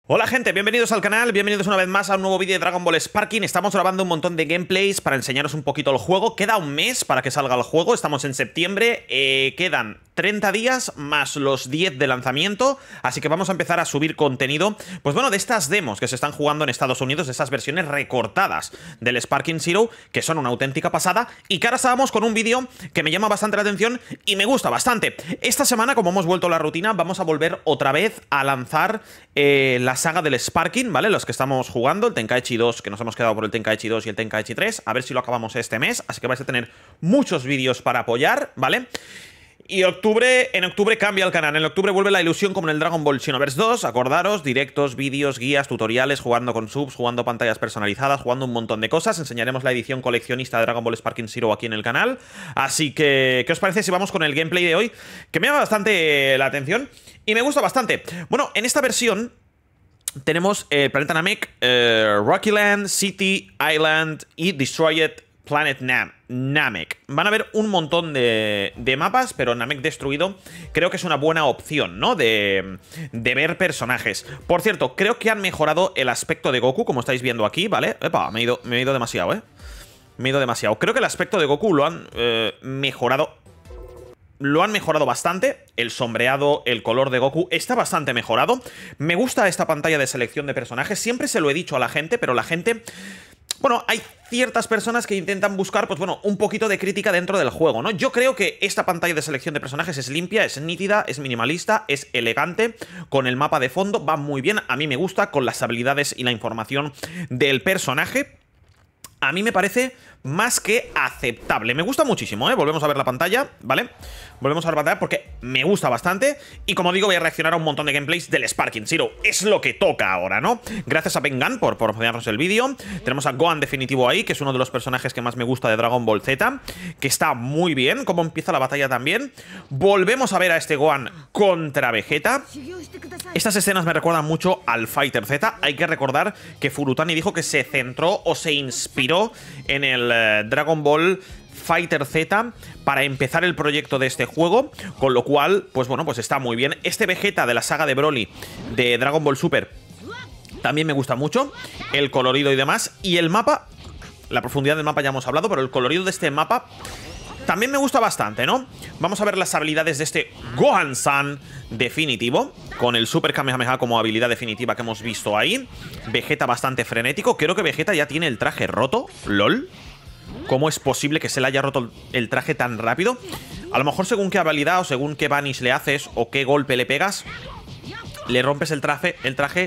Hola gente, bienvenidos al canal, bienvenidos una vez más a un nuevo vídeo de Dragon Ball Sparking. Estamos grabando un montón de gameplays para enseñaros un poquito el juego. Queda un mes para que salga el juego, estamos en septiembre, quedan 30 días más los 10 de lanzamiento, así que vamos a empezar a subir contenido, pues bueno, de estas demos que se están jugando en Estados Unidos, de esas versiones recortadas del Sparking Zero, que son una auténtica pasada, y que ahora estábamos con un vídeo que me llama bastante la atención y me gusta bastante. Esta semana, como hemos vuelto a la rutina, vamos a volver otra vez a lanzar la saga del Sparking, ¿vale? Los que estamos jugando, el Tenkaichi 2, que nos hemos quedado por el Tenkaichi 2 y el Tenkaichi 3, a ver si lo acabamos este mes, así que vais a tener muchos vídeos para apoyar, ¿vale? Y en octubre cambia el canal. En octubre vuelve la ilusión como en el Dragon Ball Xenoverse 2. Acordaros, directos, vídeos, guías, tutoriales, jugando con subs, jugando pantallas personalizadas, jugando un montón de cosas. Enseñaremos la edición coleccionista de Dragon Ball Sparking Zero aquí en el canal. Así que, ¿qué os parece si vamos con el gameplay de hoy? Que me llama bastante la atención y me gusta bastante. Bueno, en esta versión tenemos Planeta Namek, Rocky Land, City, Island y Destroyed Planet Namek. Van a haber un montón de mapas, pero Namek destruido creo que es una buena opción, ¿no? De ver personajes. Por cierto, creo que han mejorado el aspecto de Goku, como estáis viendo aquí, ¿vale? Epa, me he ido demasiado, ¿eh? Me he ido demasiado. Creo que el aspecto de Goku lo han mejorado. Lo han mejorado bastante. El sombreado, el color de Goku está bastante mejorado. Me gusta esta pantalla de selección de personajes. Siempre se lo he dicho a la gente, pero la gente... Bueno, hay ciertas personas que intentan buscar, pues bueno, un poquito de crítica dentro del juego, ¿no? Yo creo que esta pantalla de selección de personajes es limpia, es nítida, es minimalista, es elegante, con el mapa de fondo, va muy bien, a mí me gusta, con las habilidades y la información del personaje. A mí me parece más que aceptable. Me gusta muchísimo, ¿eh? Volvemos a ver la pantalla, ¿vale? Volvemos a ver la pantalla porque me gusta bastante. Y como digo, voy a reaccionar a un montón de gameplays del Sparking Zero. Es lo que toca ahora, ¿no? Gracias a Bengan por apoyarnos el vídeo. Tenemos a Gohan definitivo ahí, que es uno de los personajes que más me gusta de Dragon Ball Z, que está muy bien, cómo empieza la batalla también. Volvemos a ver a este Gohan contra Vegeta. Estas escenas me recuerdan mucho al Fighter Z. Hay que recordar que Furutani dijo que se centró o se inspiró en el Dragon Ball Fighter Z para empezar el proyecto de este juego, con lo cual, pues bueno, pues está muy bien. Este Vegeta de la saga de Broly de Dragon Ball Super también me gusta mucho, el colorido y demás, y el mapa, la profundidad del mapa ya hemos hablado, pero el colorido de este mapa también me gusta bastante, ¿no? Vamos a ver las habilidades de este Gohan-san definitivo, con el Super Kamehameha como habilidad definitiva que hemos visto ahí. Vegeta bastante frenético. Creo que Vegeta ya tiene el traje roto. LOL. ¿Cómo es posible que se le haya roto el traje tan rápido? A lo mejor según qué habilidad o según qué vanish le haces o qué golpe le pegas, le rompes el traje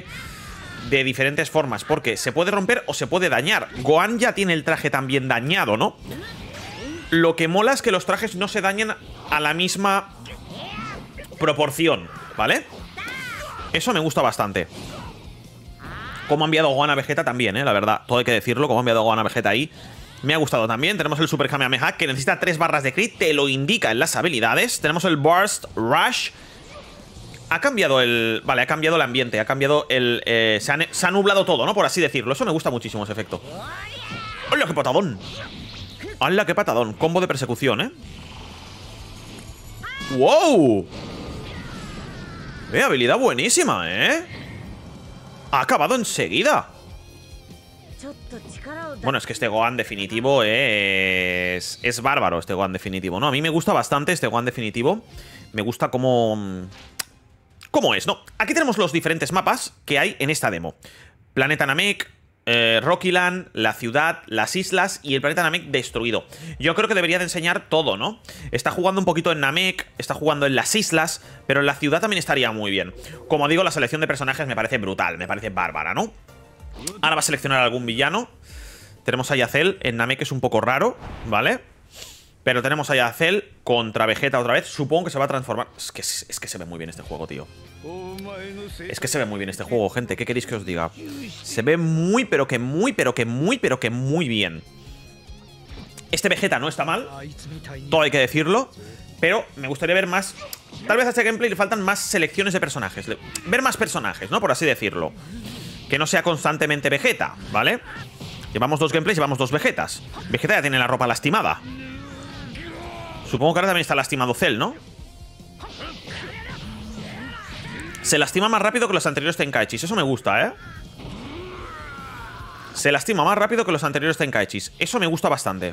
de diferentes formas, porque se puede romper o se puede dañar. Gohan ya tiene el traje también dañado, ¿no? Lo que mola es que los trajes no se dañen a la misma proporción, ¿vale? Eso me gusta bastante. Como ha enviado Gohan a Vegeta también, la verdad, todo hay que decirlo. Como ha enviado Gohan a Vegeta ahí, me ha gustado también. Tenemos el Super Kamehameha, que necesita 3 barras de crit, te lo indica en las habilidades. Tenemos el Burst Rush. Ha cambiado el... Vale, ha cambiado el ambiente, ha cambiado el... se ha nublado todo, ¿no? Por así decirlo. Eso me gusta muchísimo, ese efecto. ¡Hola, qué patadón! ¡Hala, qué patadón! Combo de persecución, ¿eh? ¡Wow! Habilidad buenísima, ¿eh? Ha acabado enseguida. Bueno, es que este Gohan definitivo es bárbaro, este Gohan definitivo, ¿no? A mí me gusta bastante este Gohan definitivo. Me gusta cómo es, ¿no? Aquí tenemos los diferentes mapas que hay en esta demo. Planeta Namek, Rocky Land, la ciudad, las islas y el planeta Namek destruido. Yo creo que debería de enseñar todo, ¿no? Está jugando un poquito en Namek, está jugando en las islas, pero en la ciudad también estaría muy bien. Como digo, la selección de personajes me parece brutal, me parece bárbara, ¿no? Ahora va a seleccionar algún villano. Tenemos a Yazel en Namek, que es un poco raro, ¿vale? Pero tenemos a Yazel contra Vegeta otra vez. Supongo que se va a transformar. Es que se ve muy bien este juego, tío. Es que se ve muy bien este juego, gente. ¿Qué queréis que os diga? Se ve muy, pero que muy bien. Este Vegeta no está mal, todo hay que decirlo, pero me gustaría ver más. Tal vez a este gameplay le faltan más selecciones de personajes. Ver más personajes, ¿no? Por así decirlo. Que no sea constantemente Vegeta, ¿vale? Llevamos 2 gameplays, llevamos 2 Vegetas. Vegeta ya tiene la ropa lastimada. Supongo que ahora también está lastimado Cell, ¿no? Se lastima más rápido que los anteriores Tenkaichis. Eso me gusta, ¿eh? Se lastima más rápido que los anteriores Tenkaichis. Eso me gusta bastante.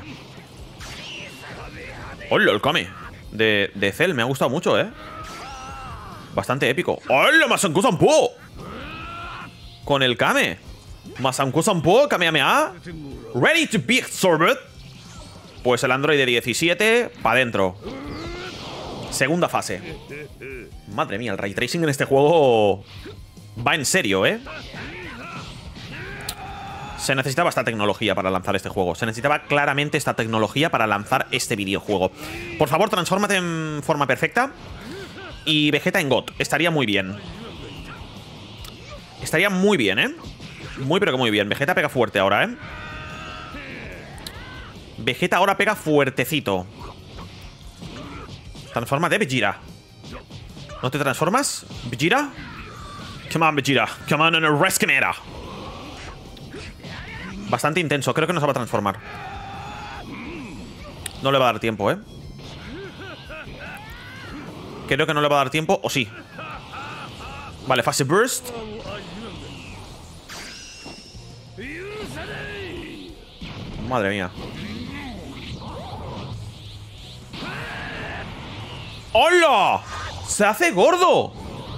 ¡Hola, el Kame! De Cell, me ha gustado mucho, ¿eh? Bastante épico. ¡Hola, Masanku Sanpo! Con el Kame. Masanku Sanpo, Kamehameha. Ready to be absorbed. Pues el Android de 17, para adentro. Segunda fase. Madre mía, el ray tracing en este juego va en serio, ¿eh? Se necesitaba esta tecnología para lanzar este juego. Se necesitaba claramente esta tecnología para lanzar este videojuego. Por favor, transfórmate en forma perfecta. Y Vegeta en God. Estaría muy bien. Estaría muy bien, ¿eh? Muy pero que muy bien. Vegeta pega fuerte ahora, ¿eh? Vegeta ahora pega fuertecito. Transfórmate, Vegeta. ¿No te transformas, Vegeta? Come on, Vegeta. Come on, and rescue me. Bastante intenso. Creo que no se va a transformar. No le va a dar tiempo, ¿eh? Creo que no le va a dar tiempo. ¿O sí? Vale, fase burst. Madre mía. ¡Hola! ¡Se hace gordo!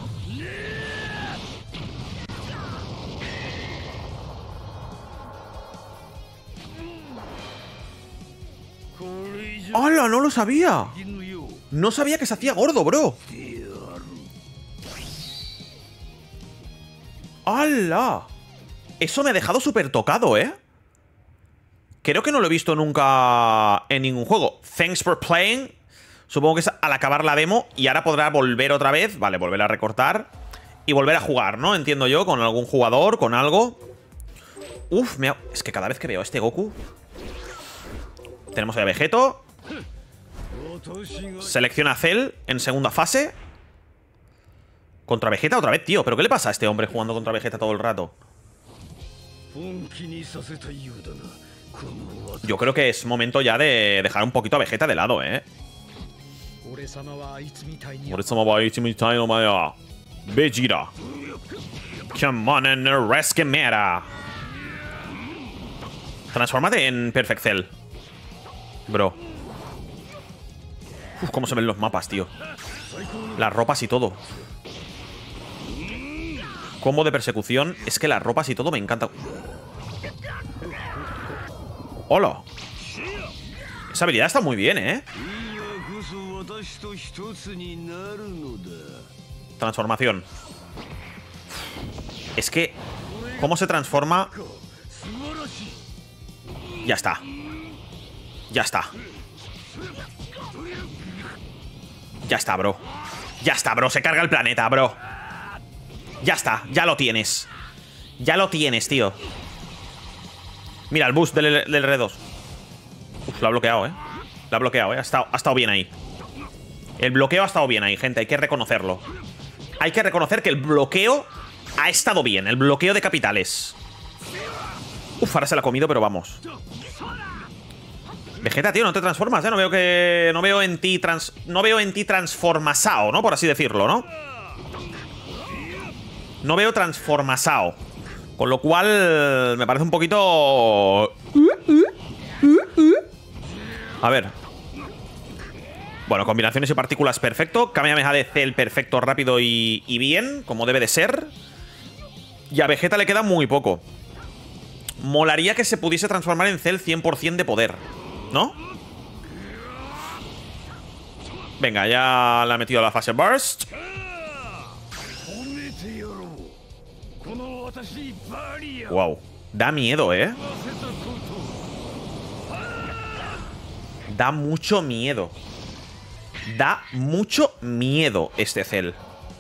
¡Hola! No lo sabía. No sabía que se hacía gordo, bro. ¡Hala! Eso me ha dejado súper tocado, ¿eh? Creo que no lo he visto nunca en ningún juego. Thanks for playing. Supongo que es al acabar la demo y ahora podrá volver otra vez. Vale, volver a recortar y volver a jugar, ¿no? Entiendo yo, con algún jugador, con algo. Uf, es que cada vez que veo a este Goku... Tenemos a Vegeto. Selecciona a Cell en segunda fase. Contra Vegeta otra vez, tío. ¿Pero qué le pasa a este hombre jugando contra Vegeta todo el rato? Yo creo que es momento ya de dejar un poquito a Vegeta de lado, ¿eh? Vegeta. Come on and rescue me. Transfórmate en Perfect Cell. Bro. Uf, cómo se ven los mapas, tío. Las ropas y todo. Combo de persecución. Es que las ropas y todo me encanta. ¡Hola! Esa habilidad está muy bien, ¿eh? Transformación. Es que... ¿Cómo se transforma? Ya está. Ya está. Ya está, bro. Ya está, bro. Se carga el planeta, bro. Ya está. Ya lo tienes. Ya lo tienes, tío. Mira, el boost del R2. Uf, lo ha bloqueado, ¿eh? Lo ha bloqueado, ¿eh? Ha estado bien ahí. El bloqueo ha estado bien ahí, gente. Hay que reconocerlo. Hay que reconocer que el bloqueo ha estado bien. El bloqueo de capitales. Uf, ahora se la ha comido, pero vamos. Vegeta, tío, no te transformas, ¿eh? No veo en ti transformasao, ¿no? Por así decirlo, ¿no? No veo transformasao. Con lo cual me parece un poquito... A ver. Bueno, combinaciones y partículas perfecto. Kamehameha de Cell perfecto, rápido y bien, como debe de ser. Y a Vegeta le queda muy poco. Molaría que se pudiese transformar en Cell 100% de poder, ¿no? Venga, ya le ha metido a la fase burst. Wow. Da miedo, ¿eh? Da mucho miedo. Da mucho miedo este Cell.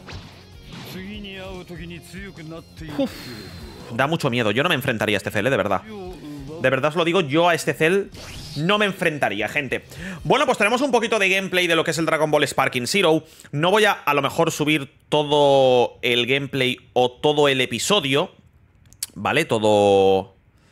Uf. Da mucho miedo. Yo no me enfrentaría a este Cell, de verdad. De verdad os lo digo, yo a este Cell no me enfrentaría, gente. Bueno, pues tenemos un poquito de gameplay de lo que es el Dragon Ball Sparking Zero. No voy a lo mejor subir todo el gameplay o todo el episodio, ¿vale? Todo...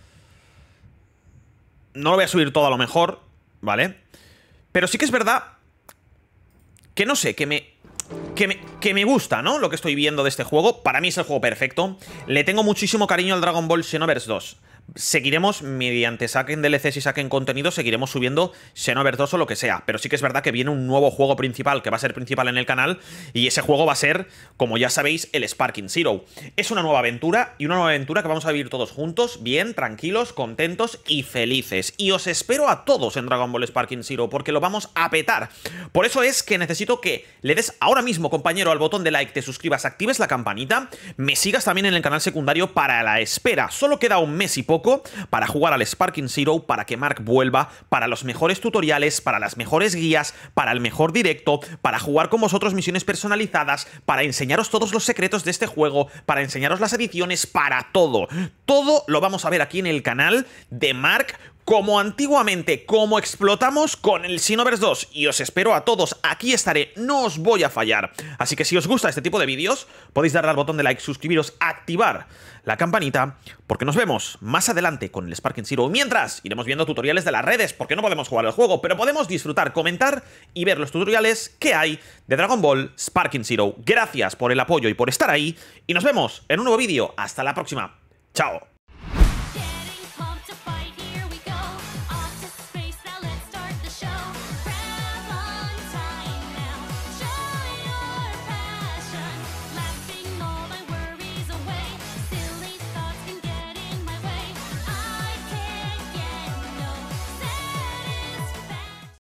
No lo voy a subir todo a lo mejor, ¿vale? Pero sí que es verdad que no sé, que que me gusta, ¿no? Lo que estoy viendo de este juego. Para mí es el juego perfecto. Le tengo muchísimo cariño al Dragon Ball Xenoverse 2. Seguiremos, mediante saquen DLCs y saquen contenido, seguiremos subiendo Xenoverse 2 o lo que sea. Pero sí que es verdad que viene un nuevo juego principal, que va a ser principal en el canal, y ese juego va a ser, como ya sabéis, el Sparking Zero. Es una nueva aventura, y una nueva aventura que vamos a vivir todos juntos, bien, tranquilos, contentos y felices. Y os espero a todos en Dragon Ball Sparking Zero, porque lo vamos a petar. Por eso es que necesito que le des ahora mismo, compañero, al botón de like, te suscribas, actives la campanita, me sigas también en el canal secundario para la espera. Solo queda un mes y poco para jugar al Sparking Zero, para que Mark vuelva, para los mejores tutoriales, para las mejores guías, para el mejor directo, para jugar con vosotros misiones personalizadas, para enseñaros todos los secretos de este juego, para enseñaros las ediciones, para todo. Todo lo vamos a ver aquí en el canal de Mark, como antiguamente, como explotamos con el Xenoverse 2, y os espero a todos, aquí estaré, no os voy a fallar. Así que si os gusta este tipo de vídeos, podéis darle al botón de like, suscribiros, activar la campanita, porque nos vemos más adelante con el Sparking Zero. Mientras, iremos viendo tutoriales de las redes, porque no podemos jugar el juego, pero podemos disfrutar, comentar y ver los tutoriales que hay de Dragon Ball Sparking Zero. Gracias por el apoyo y por estar ahí, y nos vemos en un nuevo vídeo. Hasta la próxima. Chao.